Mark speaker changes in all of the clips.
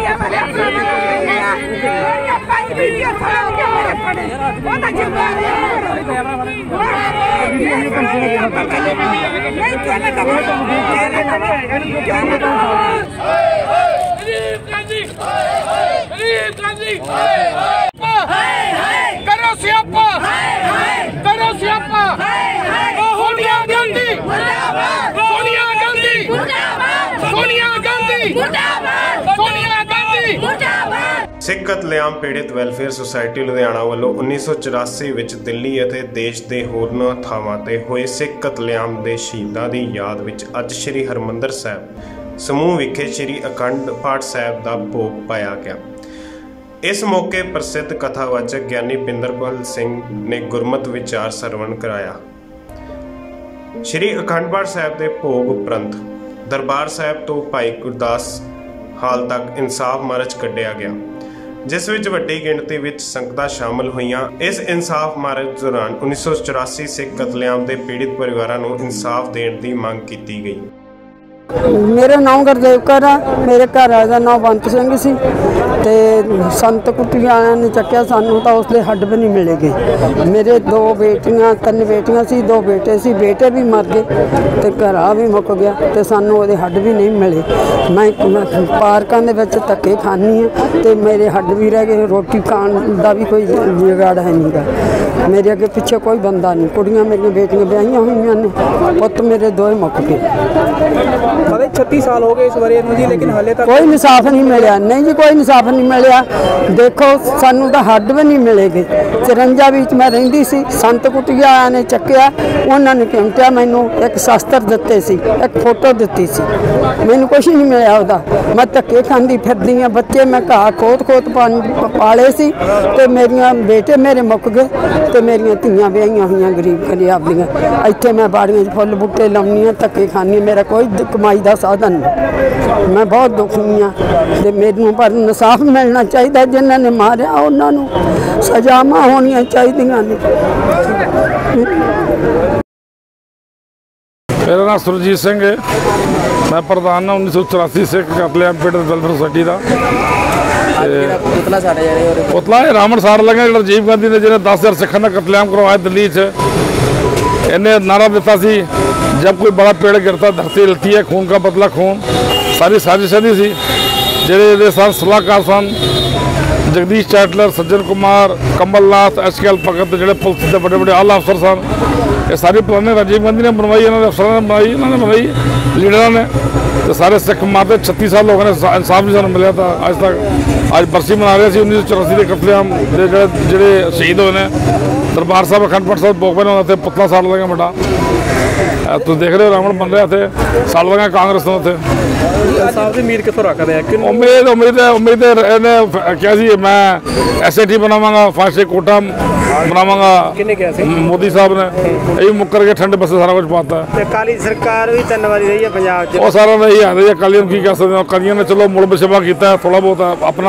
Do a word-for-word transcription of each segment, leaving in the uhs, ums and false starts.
Speaker 1: करो सियापा, करो सियापा, सोनिया गांधी, सोनिया गांधी, सोनिया गांधी, सोनिया गांधी।
Speaker 2: सिख कतलेआम पीड़ित वैलफेयर सोसाइटी लुधियाना वालों उन्नीस सौ चौरासी विच दिल्ली ਅਤੇ देश के होरनां ਥਾਵਾਂ ਤੇ ਹੋਏ सिख कतलेआम के शहीदों की याद विच अज श्री हरमंदर साहिब समूह विखे श्री अखंड पाठ साहिब का भोग पाया गया। इस मौके प्रसिद्ध कथावाचक ज्ञानी पिंदरपाल सिंह ने गुरमत विचार सरवण कराया। श्री अखंड पाठ साहिब के भोग उपरंत दरबार साहिब तो भाई गुरदास हाल तक इंसाफ मार्च कढ़िया गया, जिस विच वड्डी गिणती विच संगतां शामिल होईयां। इस इंसाफ मार्च दौरान उन्नीस सौ चौरासी सिख कतलेआम के पीड़ित परिवारों को इंसाफ देने की मांग की गई।
Speaker 3: मेरा नाम गुरदेव कौर आ, मेरे घर वाले का नाम बंत सिंह सी ते संत कुटिया ने चक्या सानू तो उसले हड्ड भी नहीं मिलेगी। मेरे दो बेटियां तीन बेटियां सी, दो बेटे सी, बेटे भी मर गए ते घर भी मुक गया ते सानू ओहदे हड्ड भी नहीं मिले। मैं पार्कों के विच धक्के खानी हाँ ते मेरे हड्ड भी रह गए, रोटी खाण का भी कोई जुगाड़ है नहीं गा। मेरे अगे पिछे कोई बंदा नहीं, कुड़ियां मेरी बेटियां ब्याहियां हुई ने, पुत मेरे दो मुक गए।
Speaker 4: छत्तीस साल हो गए इस बारे जी, लेकिन हाले तक
Speaker 3: कोई इंसाफ नहीं मिला। नहीं जी, कोई इंसाफ नहीं मिला। देखो सानू तो हड्ड भी नहीं मिलेगे। चरंजा बीच मैं रहिंदी सी, संत कुटिया ने चक्या, उन्होंने कहमटिया मैनू एक शास्त्र दिते सी, एक फोटो दी सी, मैनू कुछ नहीं मिला उसका। मैं धक्के खांदी फिरदी हाँ, बच्चे मैं घाह खोत खोत पाले सी ते मेरिया बेटे मेरे मुक गए ते मेरिया धियां ब्याहियां हुई गरीब गरीब दियां। इत्थे मैं बाड़ियां फुल बूटे लाउनी हाँ, धक्के खानी, मेरा कोई कमाई का साधन नहीं। मैं बहुत दुखी हाँ ते मैनू पर इंसाफ मिलना चाहिए। जिन्होंने मारिया उन्होंने सजावां होनियां चाहिदियां ने।
Speaker 5: मेरा नाम सुरजीत सिंह है, मैं प्रधान हाँ उन्नीस सौ चौरासी सिख कतलेआम पीड़ित वेलफेयर सोसाइटी का। पुतला रावण साड़ लगे जो राजीव गांधी ने जिन्हें दस हज़ार सिखों का कतलेआम करवाया दिल्ली च। इन्हें नारा दिता सी, जब कोई बड़ा पेड़ गिरता धरती हिलती है, खून का बदला खून। सारी साजिश दी सी। जेडे सन सलाहकार सन Jagdish Tytler, Sajjan Kumar, Kamalnath, H K L Bhagat, जो पुलिस के बड़े बड़े आला अफसर सन, ये सारी प्लानिंग राजीव गांधी ने बनवाई, इन्होंने अफसरों ने बनाई, इन्होंने बनाई, लीडर ने। तो सारे सिख मारते छत्तीस साल लोगों ने इंसाफ भी सानू मिला था अज तक। अज बरसी मना रहे थे उन्नीस सौ चौरासी के कतलेआम जो शहीद होए ने। दरबार साहब अखंड पाठ साहब भोग पे उन्होंने पुतला साड़ लगे बड़ा। तुम देख रहे हो रावण बन रहा थे, साड़ लगा कांग्रेस तो उम्मीद कितों रखते हैं? उम्मीद उम्मीद उम्मीद इन्हें क्या सी, मैं एस आई टी बनावांगा, फांसी कोटा बनावांगा। मोदी साहब ने यही मुकर के ठंडे बसे सारा कुछ पाता है।
Speaker 4: अकाली सरकार भी तीन बारी रही है पंजाब च,
Speaker 5: वो सारा नहीं आते जी। अकाली की कह सकते हैं, अकालियों ने चलो मुड़ बशेबा किया है थोड़ा बहुत अपना।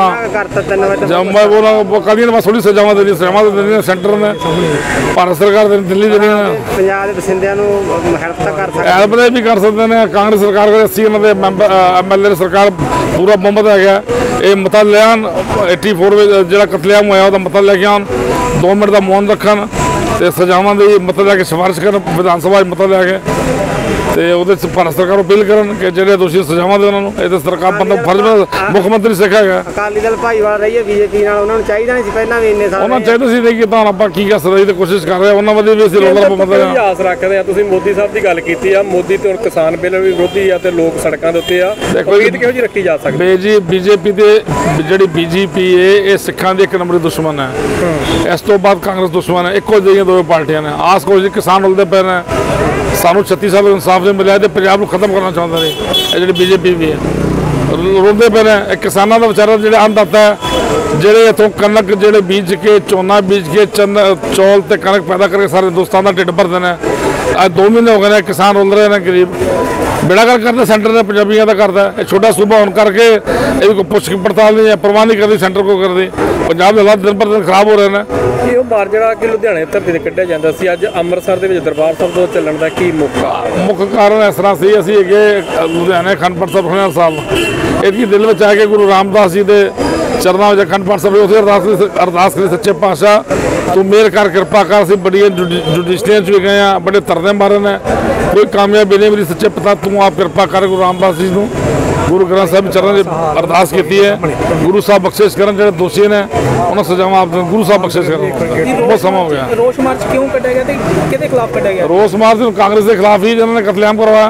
Speaker 5: अकालियों ने बस थोड़ी सजावां देनी, सजावां देनी सेंटर ने, भारत सरकार दिल्ली देनी है।
Speaker 4: पंजाब के बसिंदियां नूं हेल्प तो कर सकते,
Speaker 5: हेल्प भी कर सकते हैं। कांग्रेस सरकार को अस्सी उन्होंने मैंबर एम एल ए सरकार पूरा बहुमत है। ये मता ले आन एटी फोर जो कतलेआम होया मता लैके आन, दो मिनट का मौन रखन तो सजावां की मता लैके सिफारिश कर विधान सभा मता लैके तो भारत सरकार अपील करन कि जो दोषी सजावां दें उन्होंने। ये तो सरकार बंदा फर्ज में मुख्यमंत्री सिखा है।
Speaker 4: अकाली दल भाईवाल रही है बीजेपी नाल, उन्होंने चाहिए नहीं सी पहला भी इन्ने साल
Speaker 5: उन्होंने चाहिए सी नहीं किया। आप की कह सकते कोशिश कर रहे हैं, उन्होंने भी असं रोला पा
Speaker 6: आस रखते हैं। तुसीं मोदी साहब की गल की आ, मोदी तो किसान बिल भी विरोधी आ ते लोग सड़कों के उत्ते आ, उम्मीद किहो जी रखी जा सकती है?
Speaker 5: जी बीजेपी के जी बीजेपी है ये सिखां दी एक नंबर दुश्मन है। इस तो बाद कांग्रेस दुश्मन है, एको जिहियां दो पार्टियां ने। आस कोशिश किसान रुलते पे ने, सानू छत्तीस साल इंसाफ नहीं मिला तो पंजाब को खत्म करना चाहते हैं। ये जी बीजेपी भी है रुलते पे ने। किसानों का बेचारा जो अन्नदाता है, ਜਿਹੜੇ इतों कनक ਜਿਹੜੇ बीज के झोना बीज के चन चौल तो कनक पैदा करके सारे हिंदुस्तान का ढिड भरते हैं। अज दो महीने हो गए किसान रुल रहे हैं गरीब। बेड़ा कर करता सेंटर ने पंजाबियों का करता है। छोटा सूबा होने करके ये कोई पुछ पड़ताल नहीं है, परवाह नहीं करती सेंटर को करती। पंजाब के हालात दिन पर दिन खराब हो रहे हैं।
Speaker 6: ਇਹ ਉਹ ਮਾਰ ਜਿਹੜਾ ਕਿ ਲੁਧਿਆਣੇ ਧਰਤੀ ਤੇ ਕੱਢਿਆ ਜਾਂਦਾ ਸੀ, ਅੱਜ ਅੰਮ੍ਰਿਤਸਰ ਦੇ ਵਿੱਚ ਦਰਬਾਰ ਸਾਹਿਬ ਤੋਂ ਚੱਲਣ ਦਾ ਕੀ ਮੁੱਖ
Speaker 5: ਮੁੱਖ ਕਾਰਨ ਇਸ ਤਰ੍ਹਾਂ ਸੀ, ਅਸੀਂ ਅੱਗੇ ਲੁਧਿਆਣੇ ਅਖੰਡ ਪਾਠ ਸਾਹਿਬ ਸੁਣਿਆ ਸਾਹਿਬ ਇਹਦੀ ਦਿਲ ਵਿੱਚ ਆ ਕੇ ਗੁਰੂ ਰਾਮਦਾਸ ਜੀ ਦੇ ਚਰਨਾਂ ਵਿੱਚ ਅਖੰਡ ਪਾਠ ਸਾਹਿਬ ਉੱਥੇ ਅਰਦਾਸ ਅਰਦਾਸ ਕਰੀ ਸੱਚੇ ਪਾਤਸ਼ਾਹ ਤੂੰ ਮਿਹਰ ਕਰ ਕਿਰਪਾ ਕਰ। ਅਸੀਂ ਬੜੀਆਂ ਜੁਡੀਸ਼ੀਅਲ 'ਚ ਵੀ ਗਏ ਹਾਂ, ਬੜੇ ਤਰਨੇ ਮਾਰੇ ਨੇ, ਕੋਈ ਕਾਮਯਾਬੀ ਨਹੀਂ। ਮੇਰੀ ਸੱਚੇ ਪਿਤਾ ਤੂੰ ਆਪ ਕਿਰਪਾ ਕਰ ਗੁਰੂ ਰਾਮਦਾਸ ਜੀ ਨੂੰ ਗੁਰੂ ਗ੍ਰੰਥ ਸਾਹਿਬ ਚਰਨਾਂ 'ਚ ਅਰਦਾਸ ਕੀਤੀ ਹੈ। ਗੁਰੂ ਸਾਹਿਬ ਬਖਸ਼ਿਸ਼ ਕਰਨ, ਜਿਹੜੇ ਦੋਸ਼ੀ ਨੇ ਉਹਨਾਂ ਸਜ਼ਾਵਾਂ ਆਪ ਗੁਰੂ ਸਾਹਿਬ ਬਖਸ਼ਿਸ਼ ਕਰਨ। ਬਹੁਤ ਸਮਾਂ ਹੋ ਗਿਆ।
Speaker 4: ਰੋਸ ਮਾਰਚ ਕਿਉਂ ਕੱਢਿਆ ਗਿਆ ਤੇ ਕਿਹਦੇ ਖਿਲਾਫ ਕੱਢਿਆ ਗਿਆ?
Speaker 5: ਰੋਸ ਮਾਰਚ ਕਾਂਗਰਸ ਦੇ ਖਿਲਾਫ ਹੀ, ਜਿਨ੍ਹਾਂ ਨੇ ਕਤਲੇਆਮ ਕਰਵਾਇਆ।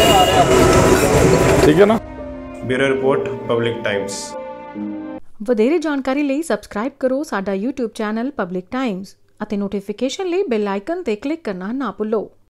Speaker 5: ਠੀਕ ਹੈ ਨਾ।
Speaker 2: Bureau report, public times.
Speaker 7: ਵਧੇਰੇ ਜਾਣਕਾਰੀ ਲਈ ਸਬਸਕ੍ਰਾਈਬ ਕਰੋ ਸਾਡਾ YouTube ਚੈਨਲ ਪਬਲਿਕ ਟਾਈਮਸ ਅਤੇ ਨੋਟੀਫਿਕੇਸ਼ਨ ਲਈ ਬੈਲ ਆਈਕਨ ਤੇ ਕਲਿੱਕ ਕਰਨਾ ਨਾ ਭੁੱਲੋ।